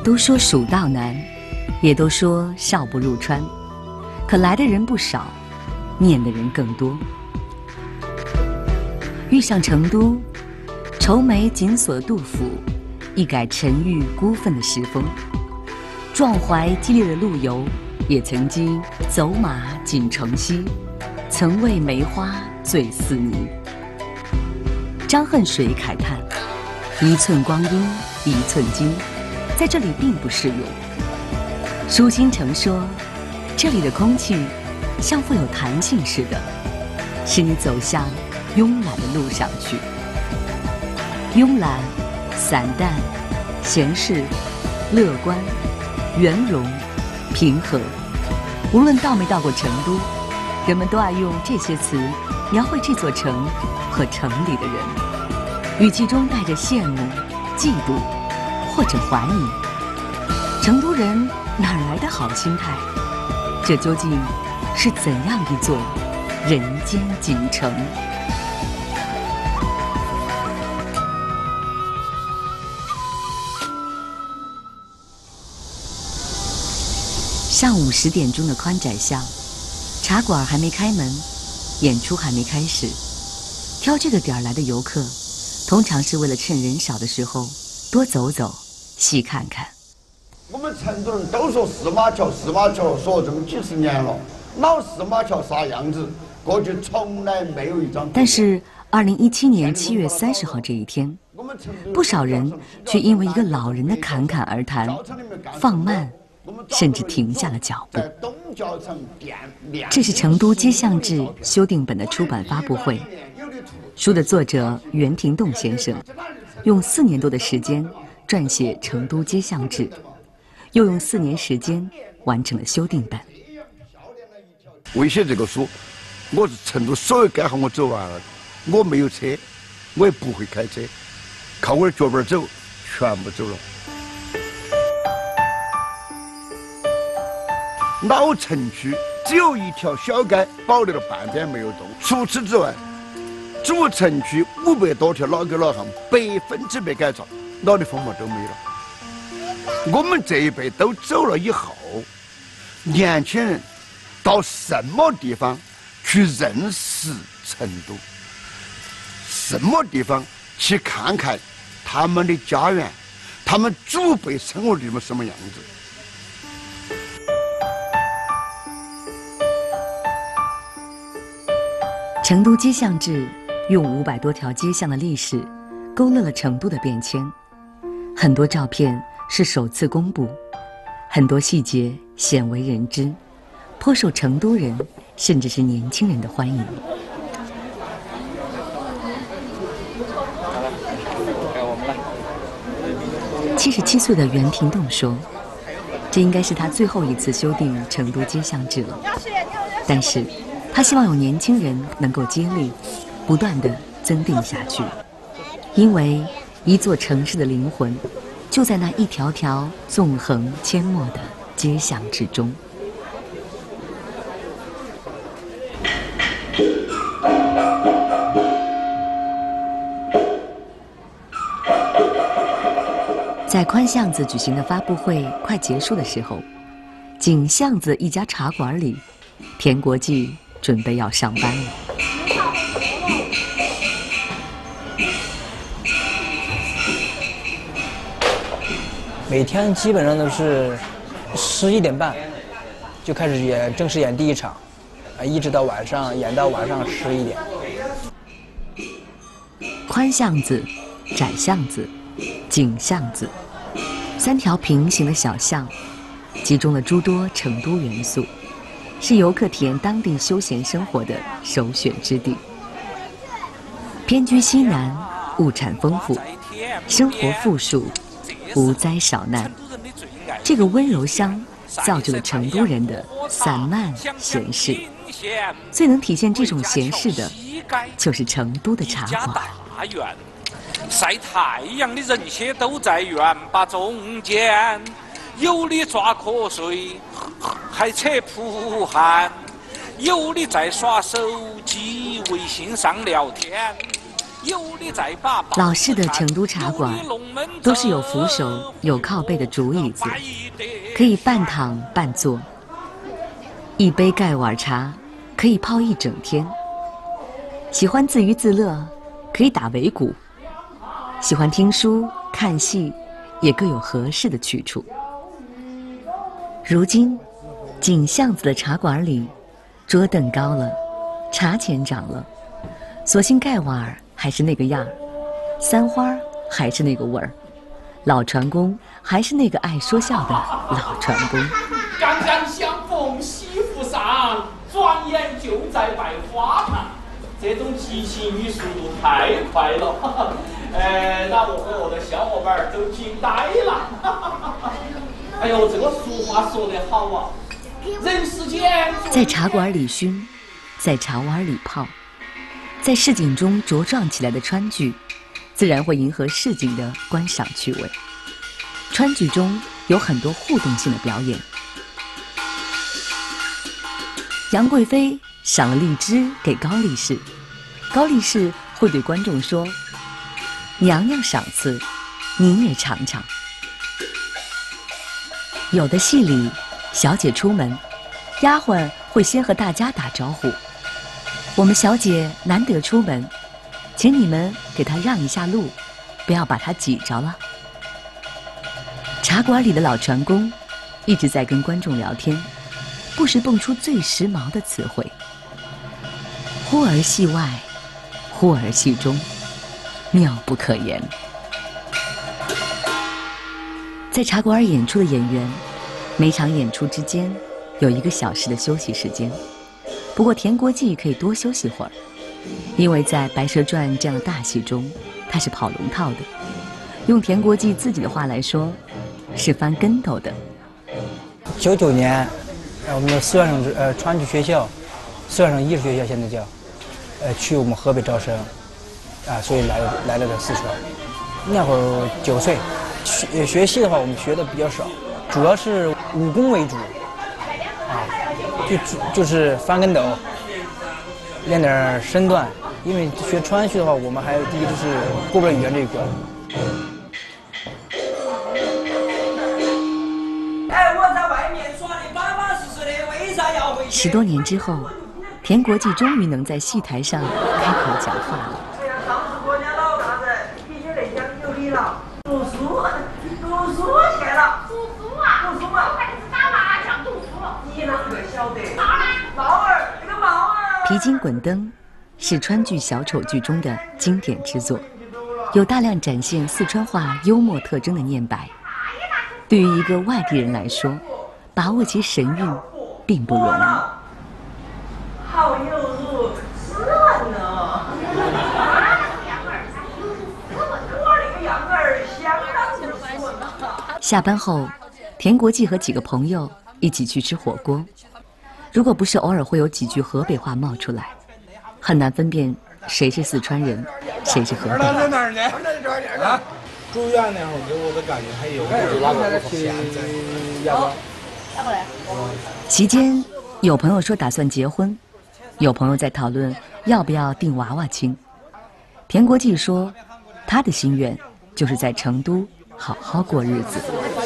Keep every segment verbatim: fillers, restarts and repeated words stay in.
都说蜀道难，也都说少不入川，可来的人不少，念的人更多。遇上成都，愁眉紧锁杜甫，一改沉郁孤愤的时风；壮怀激烈的陆游，也曾经走马锦城西，曾为梅花醉似泥。张恨水慨叹：一寸光阴一寸金，在这里并不适用。舒心城说，这里的空气像富有弹性似的，使你走向慵懒的路上去。慵懒、散淡、闲适、乐观、圆融、平和，无论到没到过成都，人们都爱用这些词描绘这座城和城里的人，语气中带着羡慕、嫉妒或者怀疑。成都人哪儿来的好心态？这究竟是怎样一座人间锦城？上午十点钟的宽窄巷，茶馆还没开门，演出还没开始。挑这个点儿来的游客，通常是为了趁人少的时候多走走、细看看。 我们成都人都说四马桥，四马桥说这么几十年了，老四马桥啥样子，过去从来没有一张。 但是，二零一七年七月三十号这一天，不少人却因为一个老人的侃侃而谈，放慢，甚至停下了脚步。这是成都街巷志修订本的出版发布会，书的作者袁廷栋先生用四年多的时间撰写《成都街巷志》，又用四年时间完成了修订本。 为写这个书，我是成都所有街巷我走完了，我没有车，我也不会开车，靠我的脚板走，全部走了。老城区只有一条小街保留了半边没有动，除此之外，主城区五百多条老街老巷百分之百改造，老的风貌都没了。我们这一辈都走了以后，年轻人到什么地方去认识成都？什么地方去看看他们的家园，他们祖辈生活的地方什么样子？ 成都街巷志用五百多条街巷的历史，勾勒了成都的变迁。很多照片是首次公布，很多细节鲜为人知，颇受成都人甚至是年轻人的欢迎。七十七岁的袁廷栋说，这应该是他最后一次修订《成都街巷志》了。但是他希望有年轻人能够接力，不断地增订下去，因为一座城市的灵魂就在那一条条纵横阡陌的街巷之中。在宽巷子举行的发布会快结束的时候，井巷子一家茶馆里，田国际准备要上班了。 每天基本上都是十一点半就开始演，正式演第一场，啊，一直到晚上演到晚上十一点。 宽巷子、窄巷子、井巷子，三条平行的小巷，集中了诸多成都元素，是游客体验当地休闲生活的首选之地。偏居西南，物产丰富，生活富庶，无灾少难。这个温柔乡造就了成都人的散漫闲适。最能体现这种闲适的，就是成都的茶馆。 晒太阳的人些都在园坝中间，有的抓瞌睡，还扯蒲汗；有的在耍手机、微信上聊天； 老式的成都茶馆都是有扶手、有靠背的竹椅子，可以半躺半坐。一杯盖碗茶可以泡一整天。喜欢自娱自乐，可以打围鼓；喜欢听书、看戏，也各有合适的去处。如今，井巷子的茶馆里，桌凳高了，茶钱涨了，索性盖碗还是那个样儿，三花还是那个味儿，老船工还是那个爱说笑的老船工。 刚刚相逢西湖上，转眼就在百花堂。这种激情与速度太快了，呃，让我和我的小伙伴都惊呆了。哎呦，这个俗话说得好啊，人世间在茶馆里熏，在茶碗里泡，在市井中茁壮起来的川剧，自然会迎合市井的观赏趣味。川剧中有很多互动性的表演。杨贵妃赏了荔枝给高力士，高力士会对观众说：“娘娘赏赐，你也尝尝。”有的戏里，小姐出门，丫鬟会先和大家打招呼：“我们小姐难得出门，请你们给她让一下路，不要把她挤着了。”茶馆里的老船工一直在跟观众聊天，不时蹦出最时髦的词汇，忽而戏外，忽而戏中，妙不可言。在茶馆演出的演员，每场演出之间有一个小时的休息时间。不过田国际可以多休息会儿，因为在《白蛇传》这样的大戏中，他是跑龙套的。用田国际自己的话来说，是翻跟头的。 九九年，呃，我们的四川省呃川剧学校，四川省艺术学校现在叫，呃，去我们河北招生，啊，所以来了来了的四川。那会儿九岁，学学戏的话，我们学的比较少，主要是武功为主，啊，就就是翻跟斗，练点身段。因为学川剧的话，我们还有第一就是过不了语言这一关。 十多年之后，田国际终于能在戏台上开口讲话了。 当时国家老大人必须得讲有理了，读书，读书去了，读书啊，读书嘛，我还是打麻将读书了。你啷个晓得？当然，猫儿，这个猫儿。 皮筋滚灯是川剧小丑剧中的经典之作，有大量展现四川话幽默特征的念白。对于一个外地人来说，把握其神韵并不容易。 好有如斯文呢！ 下班后，田国际和几个朋友一起去吃火锅。如果不是偶尔会有几句河北话冒出来，很难分辨谁是四川人，谁是河北人。 在哪儿呢？啊，住院那会儿给我的感觉还有席间，有朋友说打算结婚，有朋友在讨论要不要定娃娃亲。田国际说，他的心愿就是在成都好好过日子。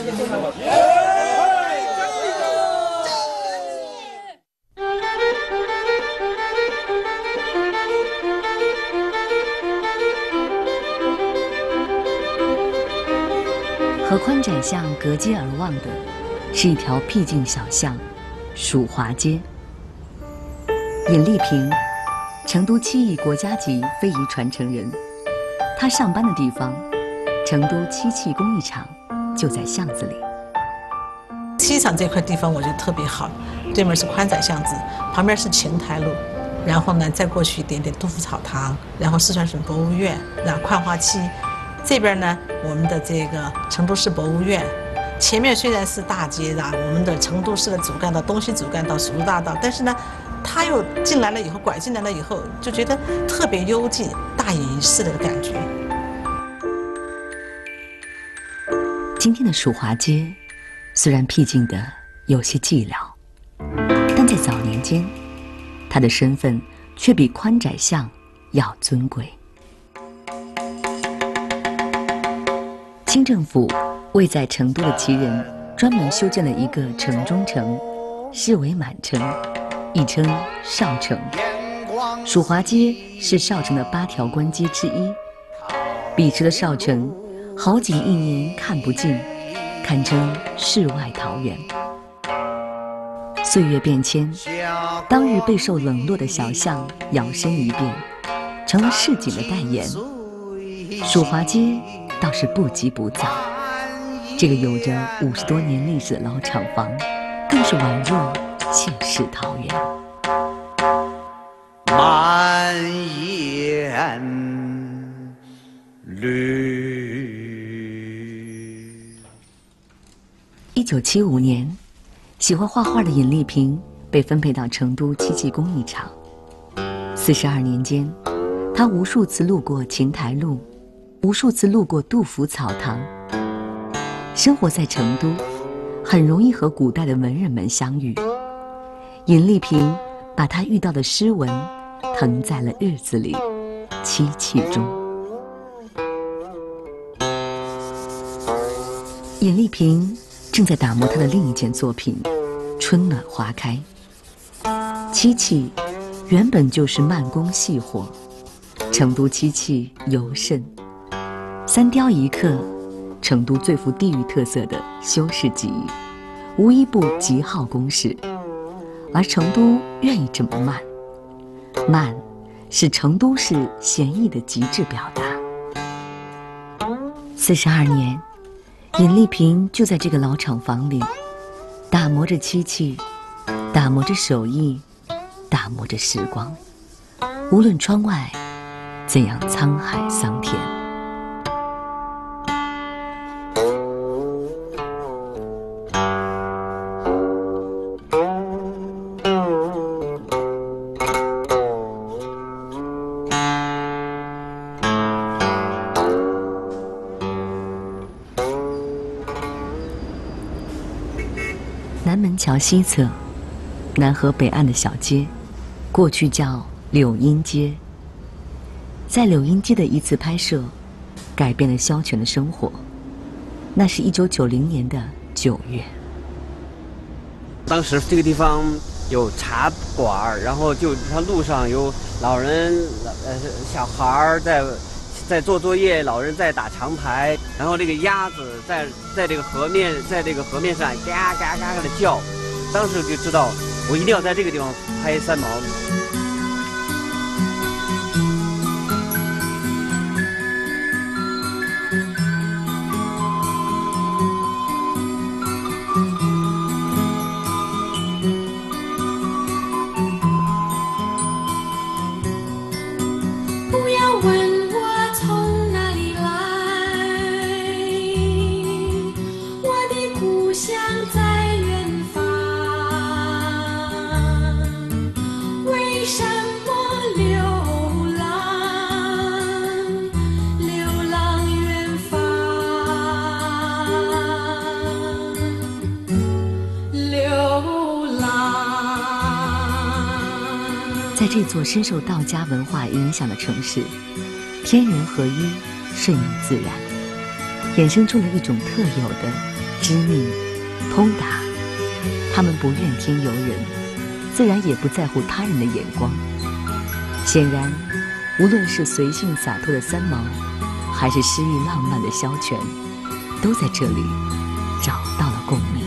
和宽窄巷隔街而望的是一条僻静小巷，蜀华街。尹丽萍，成都七艺国家级非遗传承人，她上班的地方，成都七器工艺厂就在巷子里。 七厂这块地方我觉得特别好，对面是宽窄巷子，旁边是琴台路，然后呢再过去一点点杜甫草堂，然后四川省博物院，然后宽华期。这边呢，我们的这个成都市博物院，前面虽然是大街啊，我们的成都市的主干道、东西主干道、蜀都大道，但是呢，它又进来了以后，拐进来了以后，就觉得特别幽静、大隐于世的感觉。 今天的蜀华街，虽然僻静的有些寂寥，但在早年间，它的身份却比宽窄巷要尊贵。 清政府为在成都的旗人专门修建了一个城中城，视为满城，亦称少城。蜀华街是少城的八条关街之一。彼时的少城，好景一年看不尽，堪称世外桃源。岁月变迁，当日备受冷落的小巷摇身一变，成了市井的代言。蜀华街倒是不急不躁，这个有着五十多年历史的老厂房，更是宛若现世桃源。 满眼绿。 一九七五年，喜欢画画的尹丽萍被分配到成都漆器工艺厂。四十二年间，她无数次路过琴台路，无数次路过杜甫草堂。生活在成都，很容易和古代的文人们相遇。尹丽萍把她遇到的诗文誊在了日子里，漆器中。尹丽萍正在打磨她的另一件作品《春暖花开》。漆器原本就是慢工细活，成都漆器尤甚。三雕一刻，成都最富地域特色的修饰技艺，无一不极耗工时。而成都愿意这么慢，慢是成都市闲逸的极致表达。四十二年，尹丽萍就在这个老厂房里，打磨着漆器，打磨着手艺，打磨着时光。无论窗外怎样沧海桑田。南门桥西侧，南河北岸的小街，过去叫柳荫街。在柳荫街的一次拍摄，改变了萧全的生活。那是一九九零年的九月。 当时这个地方有茶馆，然后就它路上有老人、呃小孩儿在在做作业，老人在打长牌，然后这个鸭子在在这个河面，在这个河面上嘎嘎嘎嘎的叫。当时就知道，我一定要在这个地方拍三毛。 在这座深受道家文化影响的城市，天人合一，顺应自然，衍生出了一种特有的知命通达。他们不怨天尤人，自然也不在乎他人的眼光。显然，无论是随性洒脱的三毛，还是诗意浪漫的萧全，都在这里找到了共鸣。